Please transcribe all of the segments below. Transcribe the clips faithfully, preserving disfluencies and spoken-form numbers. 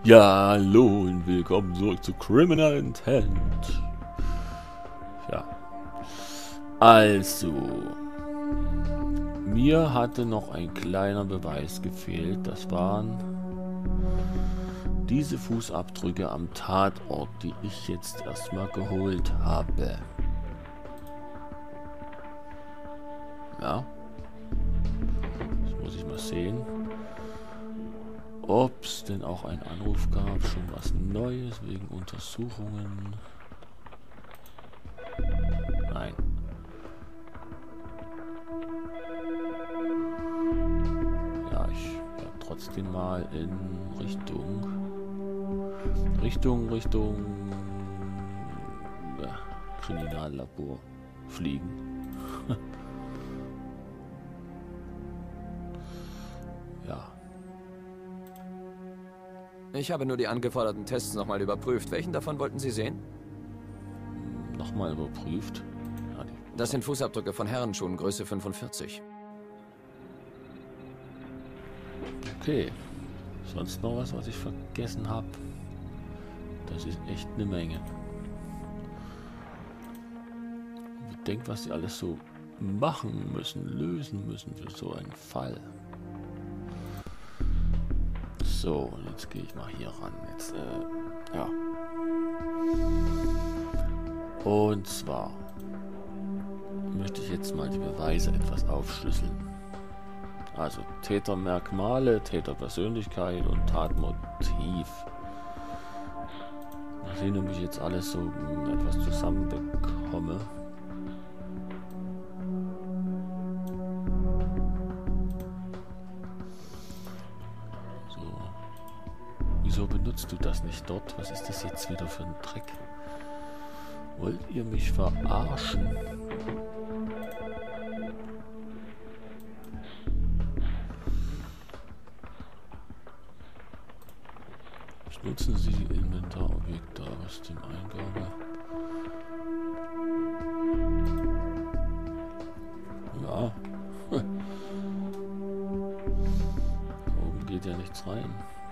Ja, hallo und willkommen zurück zu Criminal Intent. Ja, also, mir hatte noch ein kleiner Beweis gefehlt. Das waren diese Fußabdrücke am Tatort, die ich jetzt erstmal geholt habe. Ja, das muss ich mal sehen. Ob es denn auch einen Anruf gab, schon was Neues wegen Untersuchungen. Nein. Ja, ich ja, trotzdem mal in Richtung, Richtung, Richtung ja, Kriminallabor fliegen. Ja. Ich habe nur die angeforderten Tests nochmal überprüft. Welchen davon wollten Sie sehen? Nochmal überprüft. Ja, die das sind Fußabdrücke von Herrenschuhen, Größe fünfundvierzig. Okay. Sonst noch was, was ich vergessen habe? Das ist echt eine Menge. Ich denke, was sie alles so machen müssen, lösen müssen für so einen Fall. So, jetzt gehe ich mal hier ran. Jetzt, äh, ja. Und zwar möchte ich jetzt mal die Beweise etwas aufschlüsseln. Also Tätermerkmale, Täterpersönlichkeit und Tatmotiv. Mal sehen, ob ich jetzt alles so etwas zusammenbekomme. Wieso benutzt du das nicht dort? Was ist das jetzt wieder für ein Dreck? Wollt ihr mich verarschen? Nutzen Sie die Inventarobjekte aus dem Eingabe. Ja. Da oben geht ja nichts rein.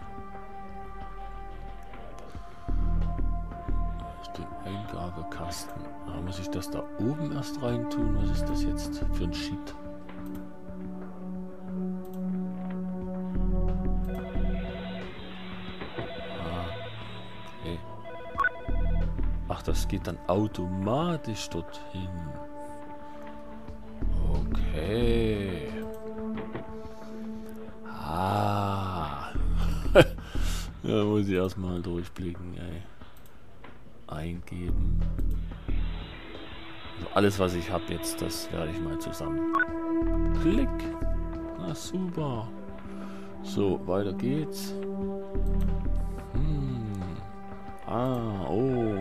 Eingabekasten. Da muss ich das da oben erst rein tun? Was ist das jetzt für ein Shit? Ah, okay. Ach, das geht dann automatisch dorthin. Okay. Ah. Da muss ich erstmal durchblicken, ey. Eingeben. Also alles, was ich habe jetzt, das werde ich mal zusammen. Klick. Na super. So, weiter geht's. Hm. Ah, oh.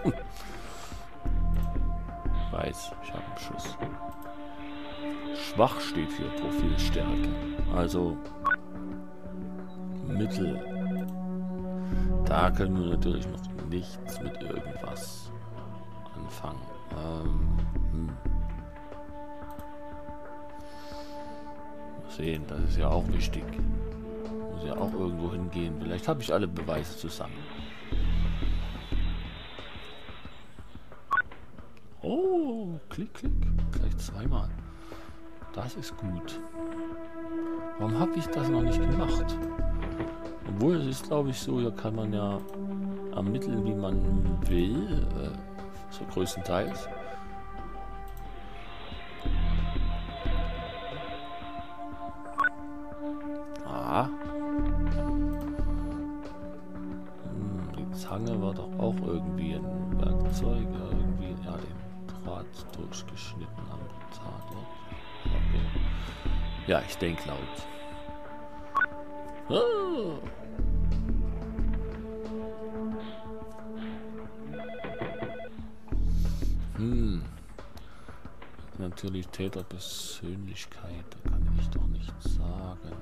Ich weiß, ich habe einen Schuss. Schwach steht für Profilstärke. Also Mittel. Da können wir natürlich noch nichts mit irgendwas anfangen. Ähm, hm. Mal sehen, das ist ja auch wichtig. Muss ja auch irgendwo hingehen. Vielleicht habe ich alle Beweise zusammen. Oh, klick, klick. Gleich zweimal. Das ist gut. Warum habe ich das noch nicht gemacht? Obwohl, es ist, glaube ich, so, hier kann man ja ermitteln, wie man will, äh, so größtenteils. Ah. Hm, die Zange war doch auch irgendwie ein Werkzeug, ja, irgendwie, ja, den Draht durchgeschnitten am Tatort. Okay. Ja, ich denke laut. Ah. Hm. Natürlich Täterpersönlichkeit, da kann ich doch nichts sagen.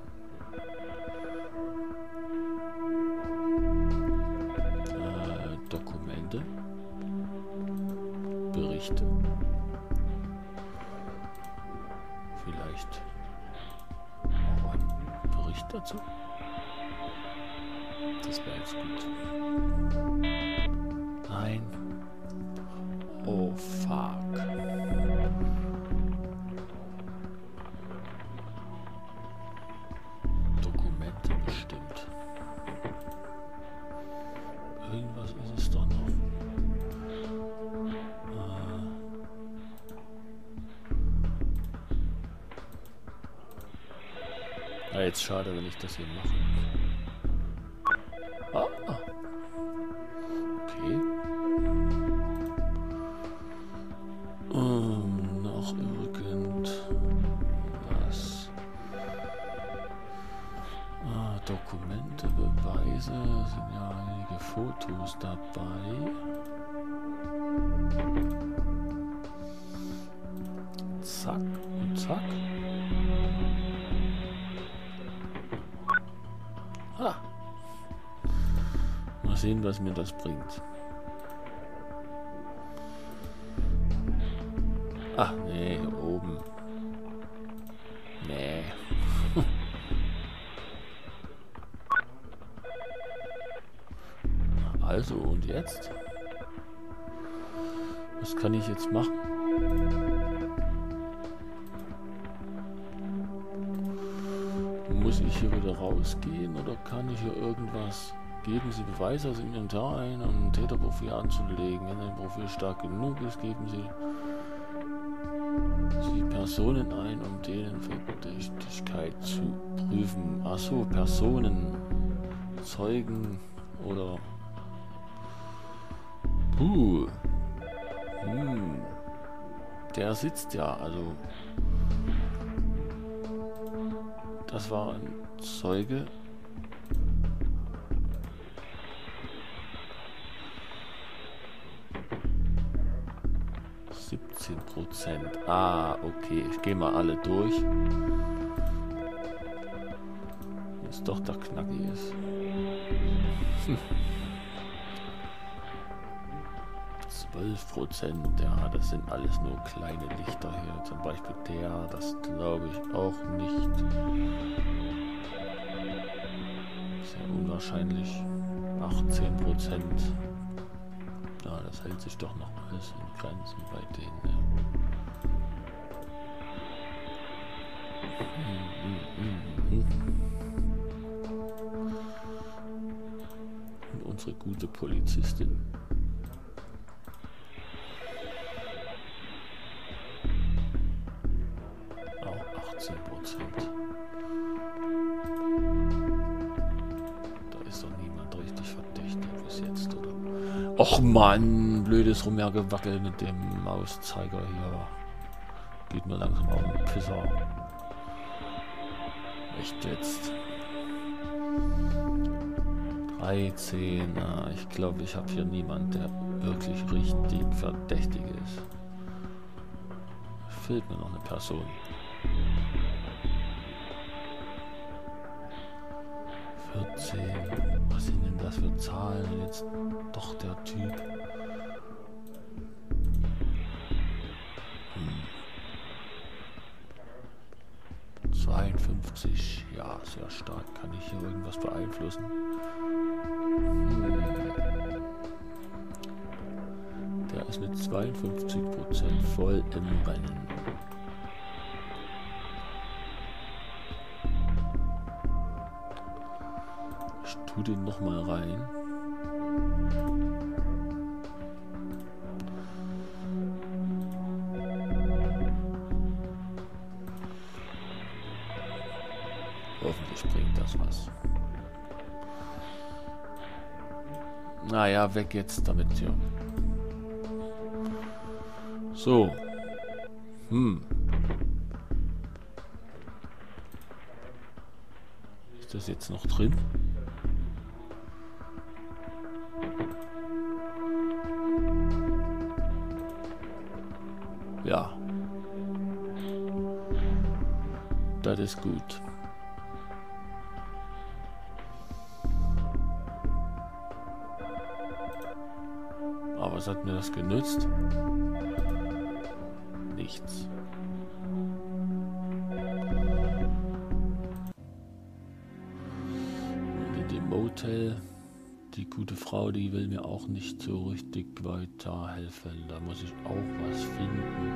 Äh, Dokumente. Berichte. Vielleicht auch ein Bericht dazu. Das wäre jetzt gut. Nein. Oh, fuck. Dokumente bestimmt. Irgendwas ist es doch noch. Äh. Ja, jetzt schade, wenn ich das hier mache. Ah. Okay. Um, noch irgendwas. Ah, Dokumente, Beweise, sind ja einige Fotos dabei. Zack und zack. Ah. Mal sehen, was mir das bringt. Ach nee, hier oben. Nee. Also, und jetzt? Was kann ich jetzt machen? Muss ich hier wieder rausgehen oder kann ich hier irgendwas? Geben Sie Beweise aus Inventar ein, um ein Täterprofil anzulegen. Wenn ein Profil stark genug ist, geben Sie Sie Personen ein, um deren Verdächtigkeit zu prüfen. Achso, Personen, Zeugen oder... Puh. Hm. Der sitzt ja, also... Das war ein Zeuge. siebzehn Prozent. Ah, okay. Ich gehe mal alle durch. Wenn es doch der Knacki ist. Hm. zwölf Prozent. Ja, das sind alles nur kleine Lichter hier. Zum Beispiel der. Das glaube ich auch nicht. Sehr unwahrscheinlich. achtzehn Prozent. Ja, das hält sich doch noch alles in Grenzen bei denen. Ja. Hm, hm, hm, hm. Und unsere gute Polizistin. Auch achtzehn Prozent. Da ist doch niemand richtig verdächtig bis jetzt, oder? Och Mann, blödes Rumhergewackel mit dem Mauszeiger hier. Geht mir langsam auf den Pisser. Echt jetzt. dreizehn. Ah, ich glaube, ich habe hier niemanden, der wirklich richtig verdächtig ist. Fehlt mir noch eine Person. vierzehn. Was sind denn das für Zahlen? Jetzt doch der Typ. Hm. zweiundfünfzig. Ja, sehr stark. Kann ich hier irgendwas beeinflussen? Hm. Der ist mit zweiundfünfzig Prozent voll im Rennen. Ich tue den noch mal rein. Hoffentlich bringt das was. Naja, weg jetzt damit hier. So. Hm. Ist das jetzt noch drin? Ja. Das ist gut. Aber was hat mir das genützt? Nichts. Und in dem Motel die gute Frau, die will mir auch nicht so richtig weiterhelfen. Da muss ich auch was finden.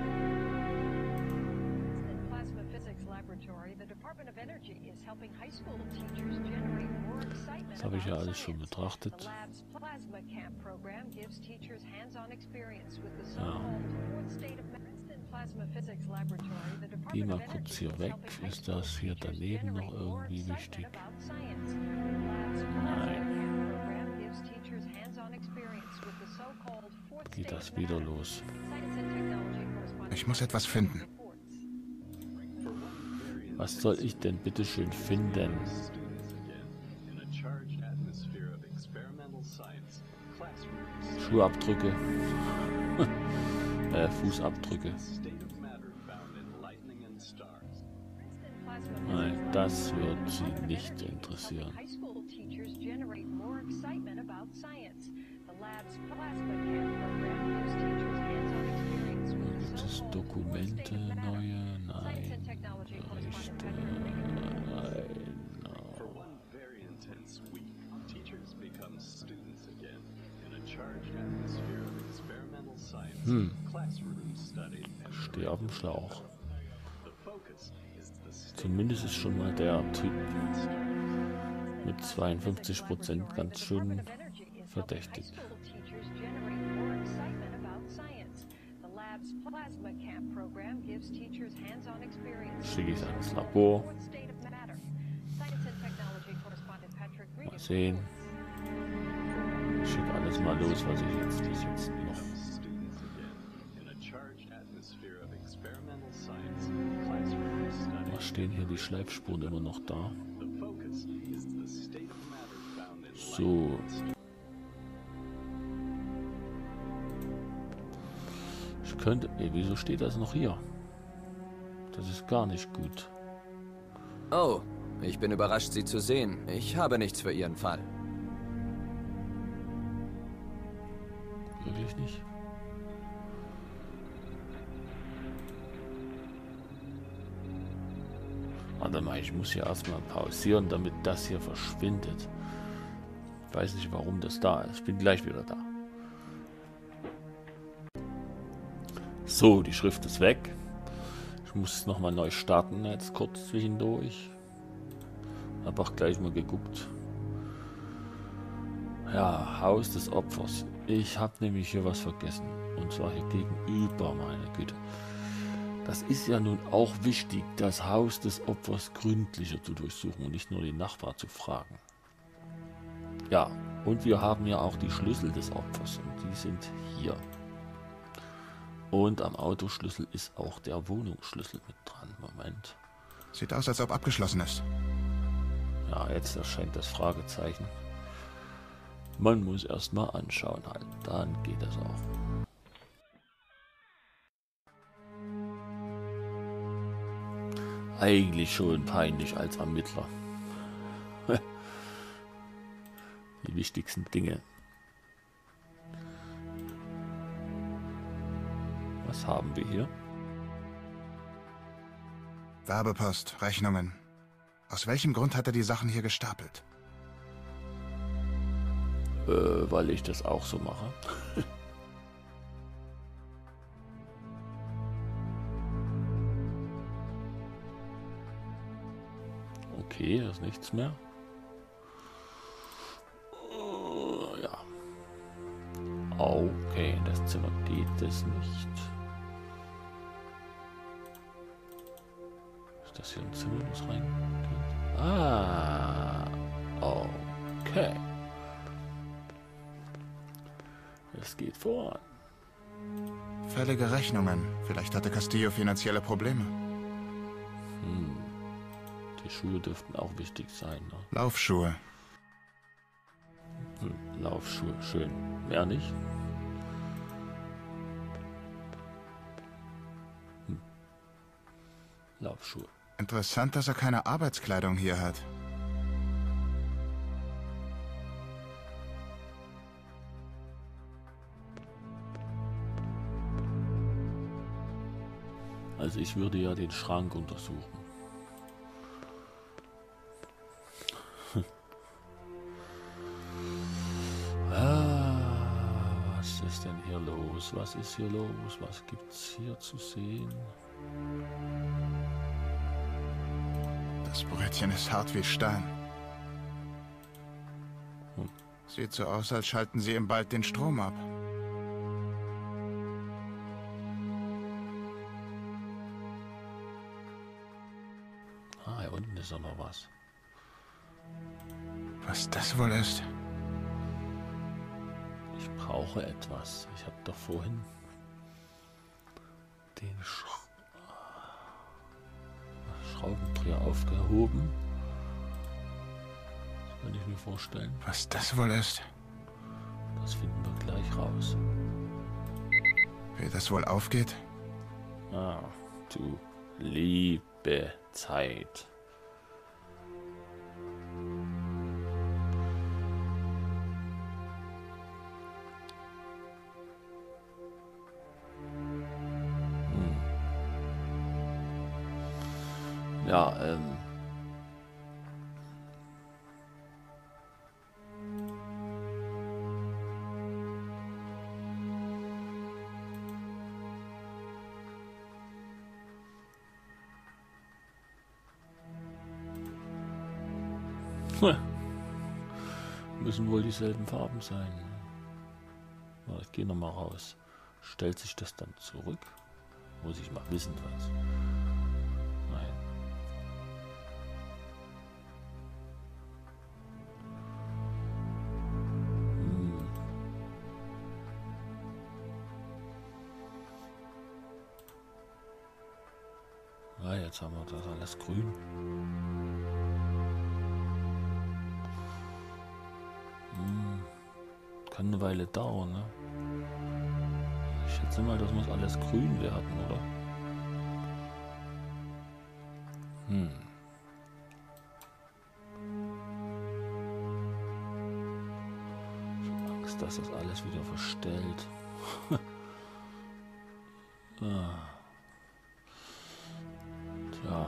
Das habe ich ja alles schon betrachtet. Ja. Geh mal kurz hier weg. Ist das hier daneben noch irgendwie wichtig? Nein. Geht das wieder los? Ich muss etwas finden. Was soll ich denn bitte schön finden? Schuhabdrücke. äh, Fußabdrücke. Nein, das wird sie nicht interessieren. Gibt es Dokumente, neue? Nein. Berichte? Nein. Hm. Steh auf dem Schlauch. Zumindest ist schon mal der Typ mit zweiundfünfzig Prozent ganz schön verdächtig. Schicke ich ans Labor. Mal sehen. Ich schicke alles mal los, was ich jetzt bis jetzt noch. Was stehen hier die Schleifspuren immer noch da? So. Ich könnte. Ey, wieso steht das noch hier? Das ist gar nicht gut. Oh, ich bin überrascht, Sie zu sehen. Ich habe nichts für Ihren Fall. Wirklich nicht? Warte mal, ich muss hier erstmal pausieren, damit das hier verschwindet. Ich weiß nicht, warum das da ist. Ich bin gleich wieder da. So, die Schrift ist weg. Ich muss es nochmal neu starten, jetzt kurz zwischendurch. Hab auch gleich mal geguckt. Ja, Haus des Opfers. Ich habe nämlich hier was vergessen. Und zwar hier gegenüber, meine Güte. Das ist ja nun auch wichtig, das Haus des Opfers gründlicher zu durchsuchen und nicht nur den Nachbar zu fragen. Ja, und wir haben ja auch die Schlüssel des Opfers und die sind hier. Und am Autoschlüssel ist auch der Wohnungsschlüssel mit dran. Moment. Sieht aus, als ob abgeschlossen ist. Ja, jetzt erscheint das Fragezeichen. Man muss erstmal anschauen halt, dann geht das auch. Eigentlich schon peinlich als Ermittler. Die wichtigsten Dinge. Was haben wir hier? Werbepost, Rechnungen. Aus welchem Grund hat er die Sachen hier gestapelt? Äh, weil ich das auch so mache. Okay, das ist nichts mehr. Uh, ja. Okay, in das Zimmer geht es nicht. Ist das hier ein Zimmer, das reingeht? Ah, okay. Es geht voran. Fällige Rechnungen. Vielleicht hatte Castillo finanzielle Probleme. Hm. Die Schuhe dürften auch wichtig sein, ne? Laufschuhe. Hm, Laufschuhe, schön. Mehr nicht. Hm. Laufschuhe. Interessant, dass er keine Arbeitskleidung hier hat. Also ich würde ja den Schrank untersuchen. ist denn hier los? Was ist hier los? Was gibt's hier zu sehen? Das Brötchen ist hart wie Stein. Hm. Sieht so aus, als schalten sie ihm bald den Strom ab. Ah, hier unten ist auch noch was. Was das wohl ist? Ich brauche etwas. Ich habe doch vorhin den Sch Schraubendreher aufgehoben. Das kann ich mir vorstellen. Was das wohl ist? Das finden wir gleich raus. Wie das wohl aufgeht? Ah, du liebe Zeit. Hm. Ja, ähm. Müssen wohl dieselben Farben sein. Ja, ich gehe nochmal raus. Stellt sich das dann zurück? Muss ich mal wissen, was. Nein. Hm. Ah, jetzt haben wir das alles grün. Kann eine Weile dauern, ne? Ich schätze mal, das muss alles grün werden, oder? Hm. Ich habe Angst, dass das alles wieder verstellt. Ah. Tja.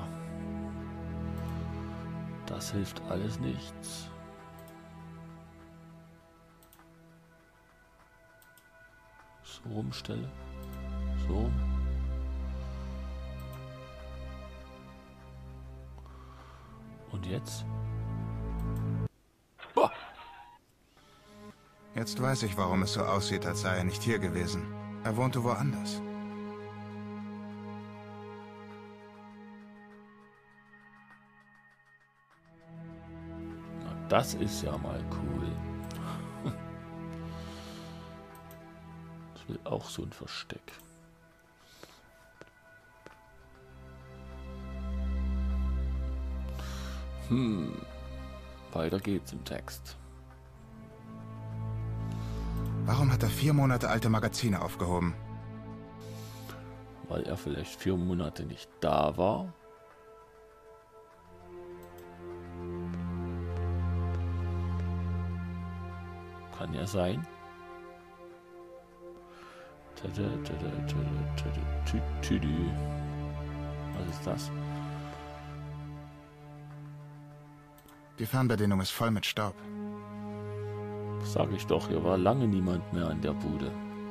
Das hilft alles nichts. So rumstelle. So. Und jetzt? Boah. Jetzt weiß ich, warum es so aussieht, als sei er nicht hier gewesen. Er wohnte woanders. Na, das ist ja mal cool. Ich will auch so ein Versteck. Hm. Weiter geht's im Text. Warum hat er vier Monate alte Magazine aufgehoben? Weil er vielleicht vier Monate nicht da war. Kann ja sein. Was ist das? Die Fernbedienung ist voll mit Staub. Sag ich doch, hier war lange niemand mehr an der Bude.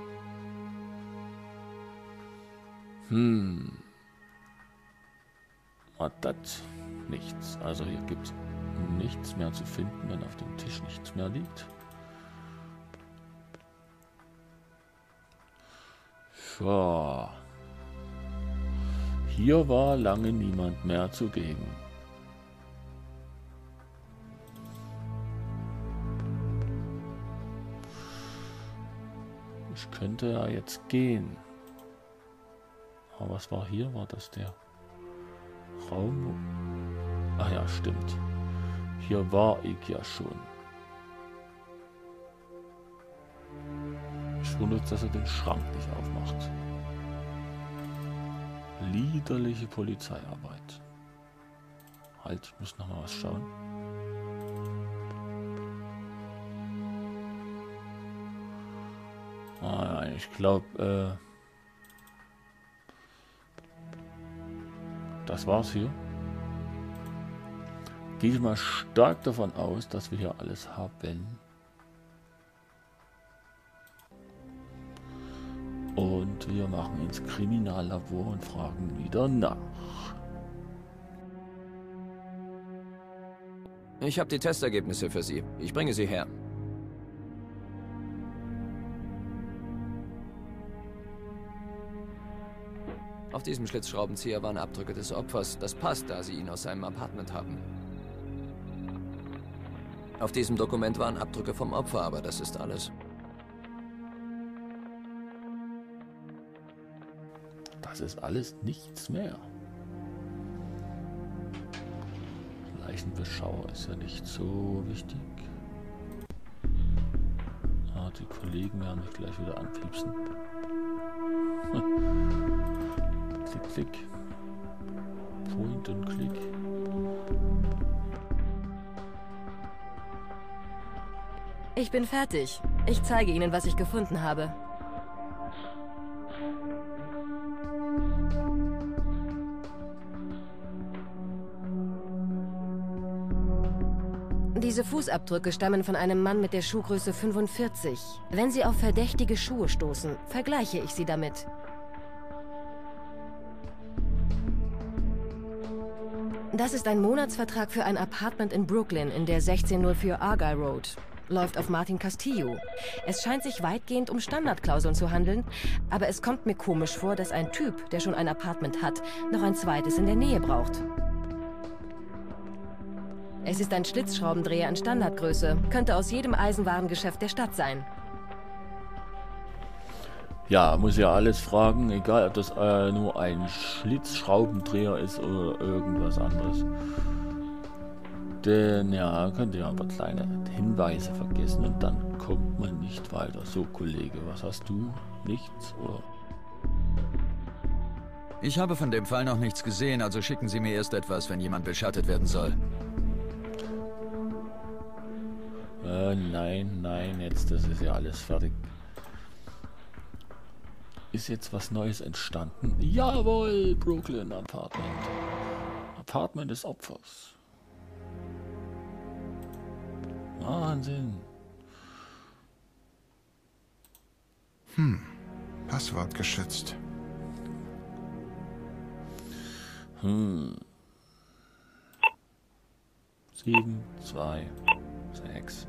Hm. Hat das nichts. Also hier gibt es nichts mehr zu finden, wenn auf dem Tisch nichts mehr liegt. So. Hier war lange niemand mehr zugegen. Ich könnte ja jetzt gehen. Aber was war hier? War das der Raum? Ah ja, stimmt. Hier war ich ja schon. Ich wundere, dass er den Schrank nicht aufmacht. Liederliche Polizeiarbeit. Halt, ich muss noch mal was schauen. Ah, ja, ich glaube, äh, das war's hier. Gehe ich mal stark davon aus, dass wir hier alles haben. Und wir machen ins Kriminallabor und fragen wieder nach. Ich habe die Testergebnisse für Sie. Ich bringe sie her. Auf diesem Schlitzschraubenzieher waren Abdrücke des Opfers. Das passt, da Sie ihn aus seinem Apartment haben. Auf diesem Dokument waren Abdrücke vom Opfer, aber das ist alles. Das ist alles nichts mehr. Leichenbeschauer ist ja nicht so wichtig. Ah, die Kollegen werden mich gleich wieder anpiepsen. Klick, klick. Point und Klick. Ich bin fertig. Ich zeige Ihnen, was ich gefunden habe. Diese Fußabdrücke stammen von einem Mann mit der Schuhgröße fünfundvierzig. Wenn Sie auf verdächtige Schuhe stoßen, vergleiche ich sie damit. Das ist ein Monatsvertrag für ein Apartment in Brooklyn in der sechzehnhundertvier Argyle Road. Läuft auf Martin Castillo. Es scheint sich weitgehend um Standardklauseln zu handeln, aber es kommt mir komisch vor, dass ein Typ, der schon ein Apartment hat, noch ein zweites in der Nähe braucht. Es ist ein Schlitzschraubendreher in Standardgröße. Könnte aus jedem Eisenwarengeschäft der Stadt sein. Ja, muss ja alles fragen, egal ob das äh, nur ein Schlitzschraubendreher ist oder irgendwas anderes. Denn ja, könnt ihr aber kleine Hinweise vergessen und dann kommt man nicht weiter. So, Kollege, was hast du? Nichts, oder? Ich habe von dem Fall noch nichts gesehen, also schicken Sie mir erst etwas, wenn jemand beschattet werden soll. Äh, nein, nein, jetzt, das ist ja alles fertig. Ist jetzt was Neues entstanden? Jawohl, Brooklyn Apartment. Apartment des Opfers. Wahnsinn. Hm, Passwort geschützt. Hm. Sieben, zwei, sechs,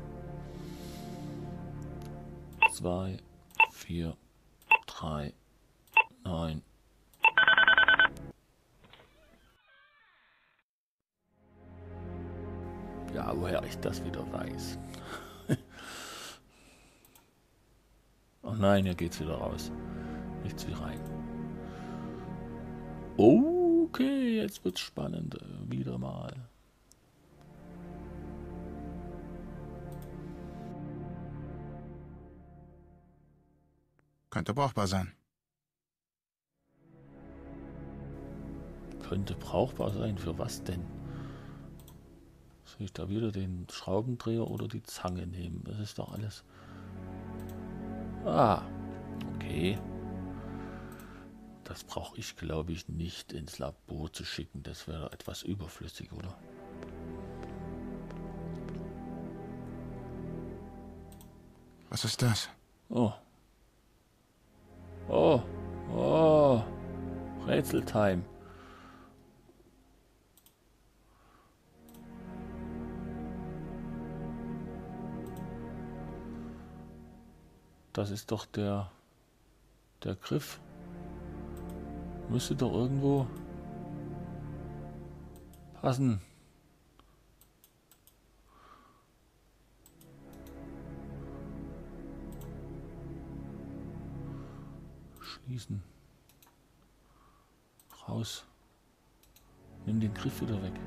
zwei, vier, drei, neun. Ja, woher ich das wieder weiß. Oh nein, hier geht's wieder raus. Nichts wie rein. Okay, jetzt wird's spannend. Wieder mal. Könnte brauchbar sein. Könnte brauchbar sein. Für was denn? Soll ich da wieder den Schraubendreher oder die Zange nehmen? Das ist doch alles... Ah, okay. Das brauche ich, glaube ich, nicht ins Labor zu schicken. Das wäre etwas überflüssig, oder? Was ist das? Oh. Oh. Oh. Rätseltime. Das ist doch der, der Griff. Müsste doch irgendwo passen. Schließen. Raus. Nimm den Griff wieder weg.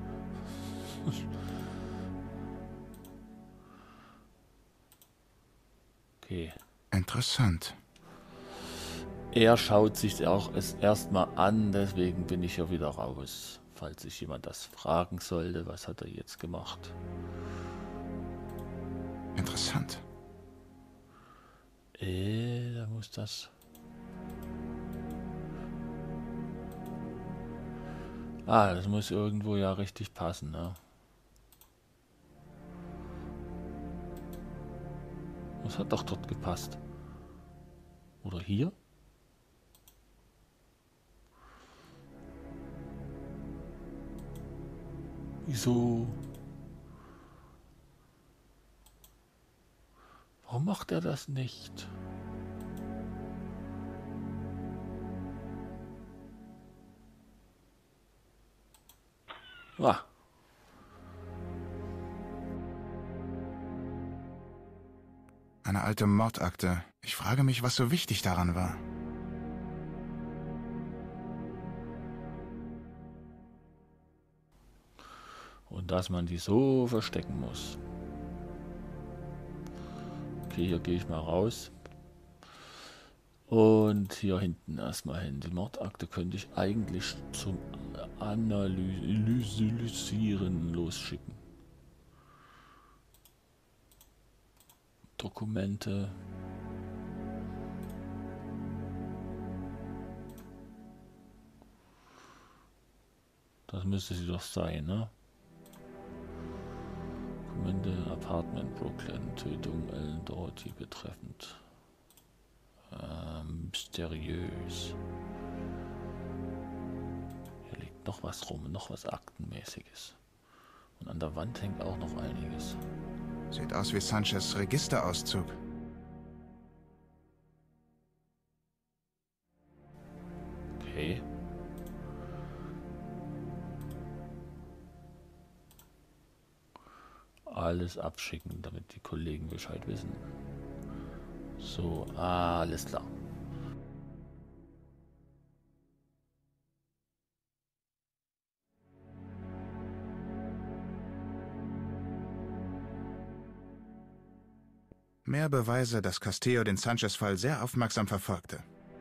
Okay. Interessant. Er schaut sich auch es erstmal an, deswegen bin ich ja wieder raus. Falls sich jemand das fragen sollte, was hat er jetzt gemacht? Interessant. Äh, da muss das... Ah, das muss irgendwo ja richtig passen, ne? Das hat doch dort gepasst. Oder hier? Wieso? Warum macht er das nicht? Ah. Eine alte Mordakte. Ich frage mich, was so wichtig daran war. Und dass man die so verstecken muss. Okay, hier gehe ich mal raus. Und hier hinten erstmal hin. Die Mordakte könnte ich eigentlich zum Analysieren losschicken. Dokumente. Das müsste sie doch sein, ne? Dokumente, Apartment Brooklyn, Tötung Ellen Doherty betreffend. Ähm, mysteriös. Hier liegt noch was rum, noch was Aktenmäßiges. Und an der Wand hängt auch noch einiges. Sieht aus wie Sanchez Registerauszug. Okay. Alles abschicken, damit die Kollegen Bescheid wissen. So, alles klar. Mehr Beweise, dass Castillo den Sanchez-Fall sehr aufmerksam verfolgte.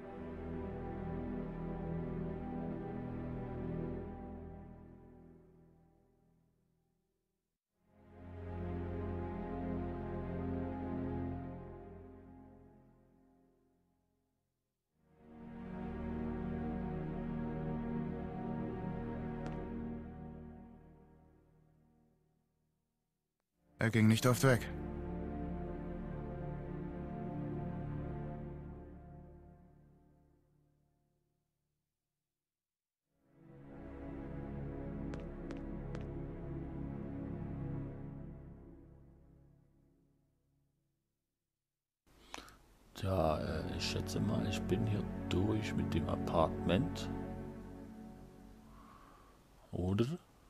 Er ging nicht oft weg. Ja, äh, ich schätze mal, ich bin hier durch mit dem Apartment. Oder?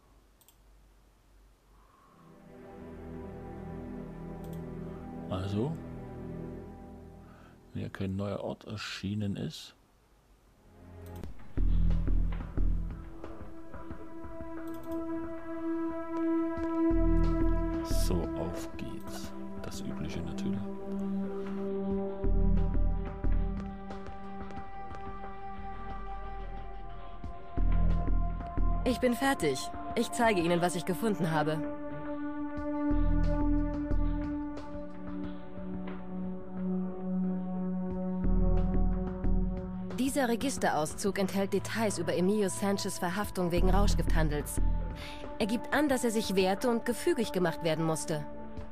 Also, wenn hier kein neuer Ort erschienen ist. So, auf geht's. Das Übliche natürlich. Ich bin fertig. Ich zeige Ihnen, was ich gefunden habe. Dieser Registerauszug enthält Details über Emilio Sanchez' Verhaftung wegen Rauschgifthandels. Er gibt an, dass er sich wehrte und gefügig gemacht werden musste.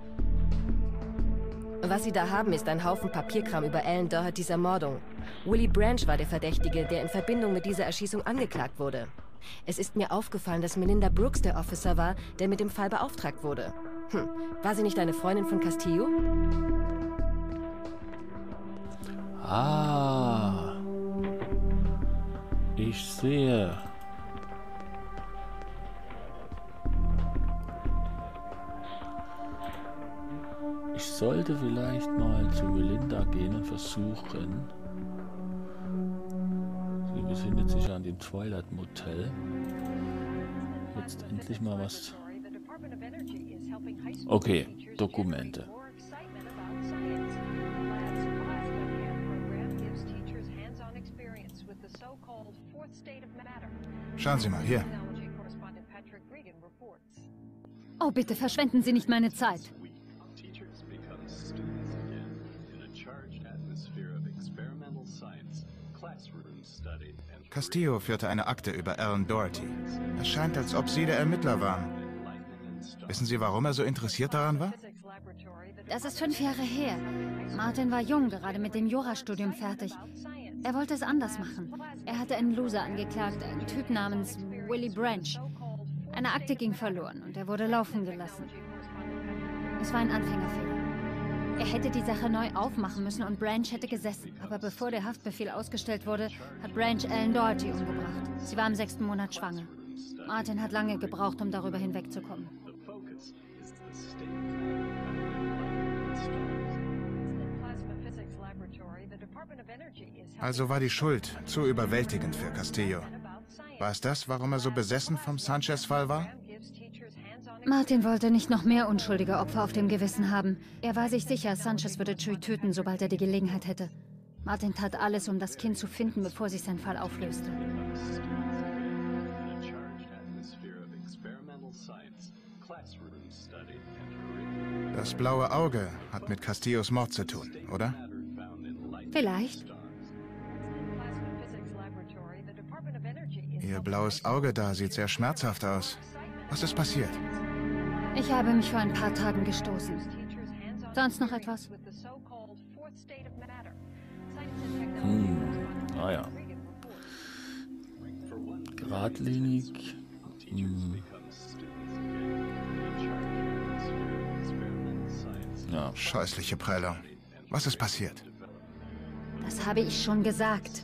Was Sie da haben, ist ein Haufen Papierkram über Ellen Dohertys Ermordung. Willie Branch war der Verdächtige, der in Verbindung mit dieser Erschießung angeklagt wurde. Es ist mir aufgefallen, dass Melinda Brooks der Officer war, der mit dem Fall beauftragt wurde. Hm, war sie nicht eine Freundin von Castillo? Ah, ich sehe. Ich sollte vielleicht mal zu Melinda gehen und versuchen. Sie befindet sich an dem Twilight Motel. Jetzt endlich mal was. Okay, Dokumente. Schauen Sie mal, hier. Oh, bitte verschwenden Sie nicht meine Zeit. Castillo führte eine Akte über Ellen Doherty. Es scheint, als ob Sie der Ermittler waren. Wissen Sie, warum er so interessiert daran war? Das ist fünf Jahre her. Martin war jung, gerade mit dem Jurastudium fertig. Er wollte es anders machen. Er hatte einen Loser angeklagt, einen Typ namens Willie Branch. Eine Akte ging verloren und er wurde laufen gelassen. Es war ein Anfängerfehler. Er hätte die Sache neu aufmachen müssen und Branch hätte gesessen. Aber bevor der Haftbefehl ausgestellt wurde, hat Branch Ellen Doherty umgebracht. Sie war im sechsten Monat schwanger. Martin hat lange gebraucht, um darüber hinwegzukommen. Also war die Schuld zu überwältigend für Castillo. War es das, warum er so besessen vom Sanchez-Fall war? Martin wollte nicht noch mehr unschuldige Opfer auf dem Gewissen haben. Er war sich sicher, Sanchez würde Chuy töten, sobald er die Gelegenheit hätte. Martin tat alles, um das Kind zu finden, bevor sich sein Fall auflöste. Das blaue Auge hat mit Castillos Mord zu tun, oder? Vielleicht. Ihr blaues Auge da sieht sehr schmerzhaft aus. Was ist passiert? Ich habe mich vor ein paar Tagen gestoßen. Sonst noch etwas? Hm, naja. Geradlinig. Hm. Ja. Scheußliche Prellung. Was ist passiert? Das habe ich schon gesagt.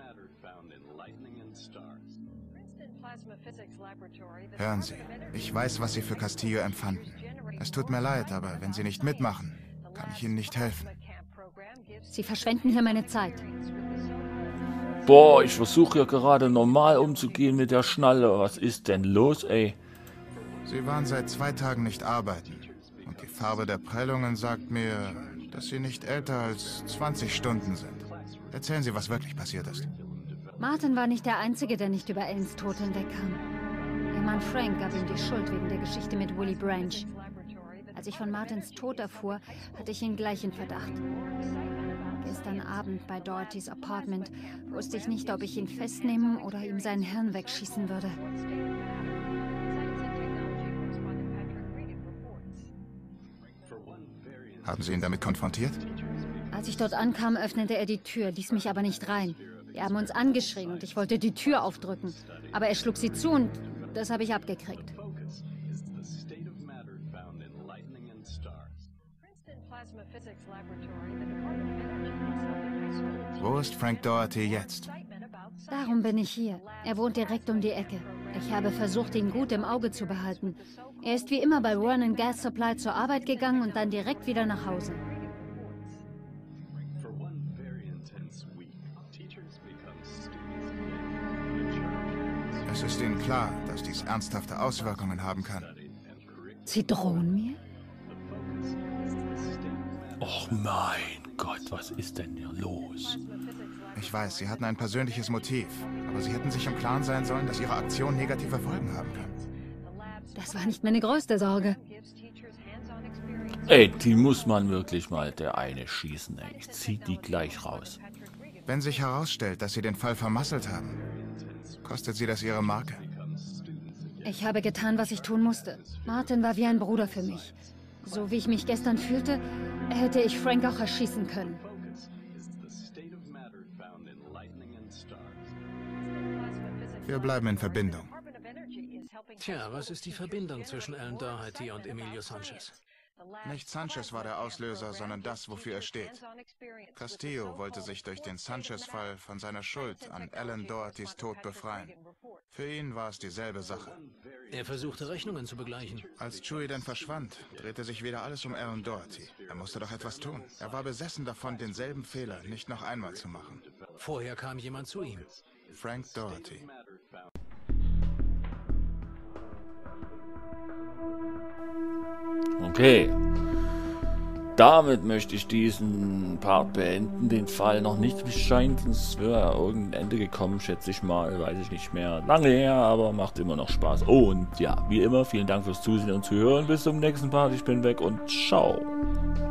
Hören Sie, ich weiß, was Sie für Castillo empfanden. Es tut mir leid, aber wenn Sie nicht mitmachen, kann ich Ihnen nicht helfen. Sie verschwenden hier meine Zeit. Boah, ich versuche ja gerade normal umzugehen mit der Schnalle. Was ist denn los, ey? Sie waren seit zwei Tagen nicht arbeiten. Und die Farbe der Prellungen sagt mir, dass Sie nicht älter als zwanzig Stunden sind. Erzählen Sie, was wirklich passiert ist. Martin war nicht der Einzige, der nicht über Ellens Tod hinwegkam. Ihr Mann Frank gab ihm die Schuld wegen der Geschichte mit Willie Branch. Als ich von Martins Tod erfuhr, hatte ich ihn gleich in Verdacht. Gestern Abend bei Dohertys Apartment wusste ich nicht, ob ich ihn festnehmen oder ihm sein Hirn wegschießen würde. Haben Sie ihn damit konfrontiert? Als ich dort ankam, öffnete er die Tür, ließ mich aber nicht rein. Wir haben uns angeschrien und ich wollte die Tür aufdrücken. Aber er schlug sie zu und das habe ich abgekriegt. Wo ist Frank Doherty jetzt? Darum bin ich hier. Er wohnt direkt um die Ecke. Ich habe versucht, ihn gut im Auge zu behalten. Er ist wie immer bei Vernon Gas Supply zur Arbeit gegangen und dann direkt wieder nach Hause. Es ist Ihnen klar, dass dies ernsthafte Auswirkungen haben kann. Sie drohen mir? Och mein Gott, was ist denn hier los? Ich weiß, Sie hatten ein persönliches Motiv, aber Sie hätten sich im Klaren sein sollen, dass Ihre Aktion negative Folgen haben kann. Das war nicht meine größte Sorge. Ey, die muss man wirklich mal der eine schießen, ey. Ich zieh die gleich raus. Wenn sich herausstellt, dass Sie den Fall vermasselt haben, kostet Sie das Ihre Marke? Ich habe getan, was ich tun musste. Martin war wie ein Bruder für mich. So wie ich mich gestern fühlte, hätte ich Frank auch erschießen können. Wir bleiben in Verbindung. Tja, was ist die Verbindung zwischen Ellen Doherty und Emilio Sanchez? Nicht Sanchez war der Auslöser, sondern das, wofür er steht. Castillo wollte sich durch den Sanchez-Fall von seiner Schuld an Ellen Dohertys Tod befreien. Für ihn war es dieselbe Sache. Er versuchte, Rechnungen zu begleichen. Als Chuy dann verschwand, drehte sich wieder alles um Ellen Doherty. Er musste doch etwas tun. Er war besessen davon, denselben Fehler nicht noch einmal zu machen. Vorher kam jemand zu ihm. Frank Doherty. Okay. Damit möchte ich diesen Part beenden. Den Fall noch nicht, wie scheint. Es wäre irgendein Ende gekommen, schätze ich mal. Weiß ich nicht mehr. Lange her, aber macht immer noch Spaß. Oh, und ja, wie immer, vielen Dank fürs Zusehen und Zuhören. Bis zum nächsten Part. Ich bin weg und ciao.